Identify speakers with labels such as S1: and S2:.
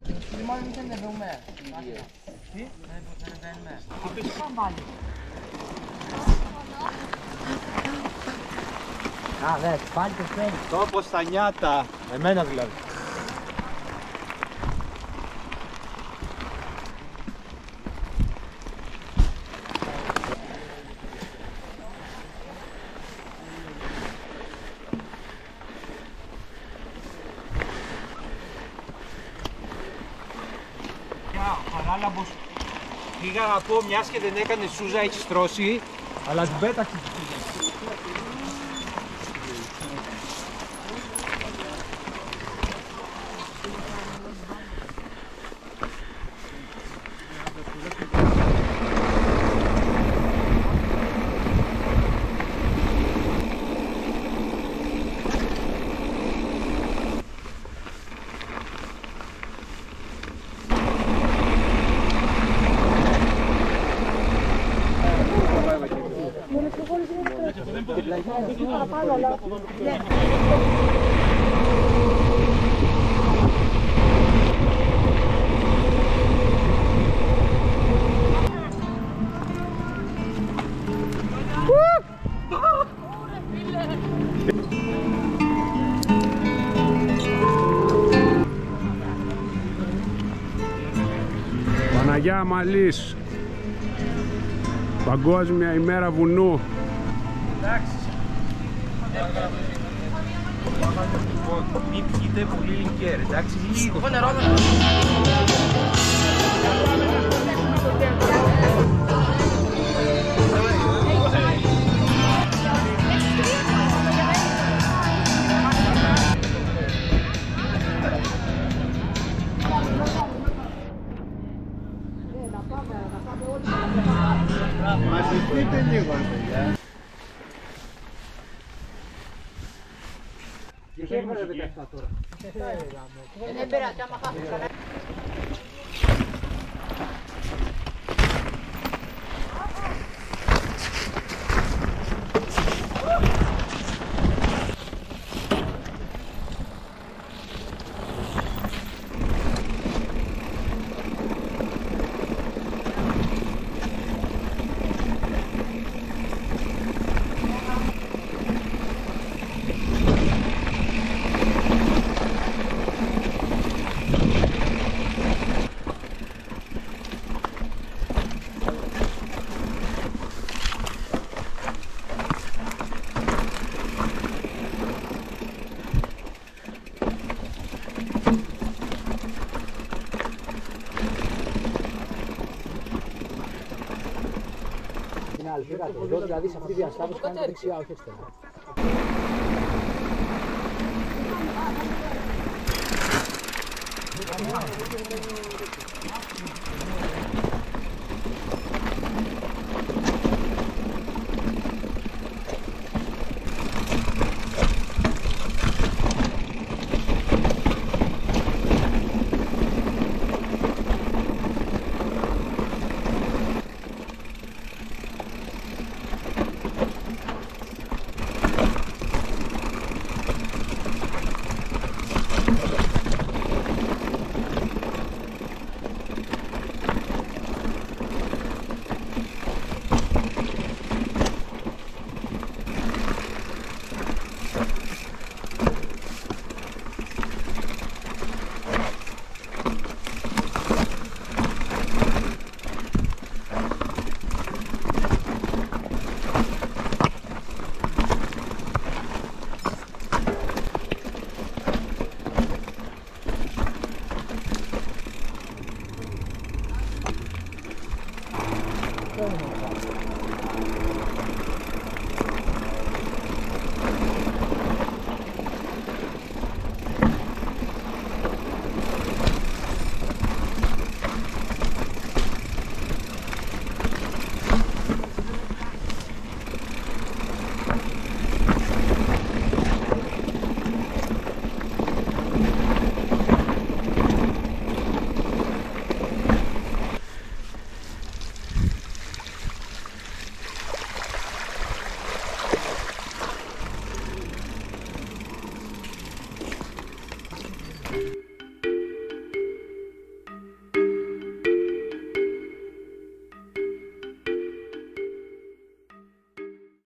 S1: Μάλλον δεν δούμε. Τι? Δεν δούμε. Απείς Αμαλή. Α, δες, πάλι το φέρνει.
S2: Τόπος στα νιάτα. Εμένα δηλαδή. Παράλαμπος πήγα να πω μιας και δεν έκανε σούζα, έχει στρώσει, αλλά την πέταξε.
S3: Παναγία Αμαλής, Παγκόσμια ημέρα βουνού.
S2: Μην πιείτε πολύ λιγκέρ, εντάξει, λίγο.
S4: Μαζευτείτε λίγο, παιδιά. Τι έβρεπε αυτά τώρα.
S1: Δεν πειράζει, άμα χάσεις. Εδώ δηλαδή σε αυτή τη διασταύρωση κάνει δεξιά, όχι αριστερά.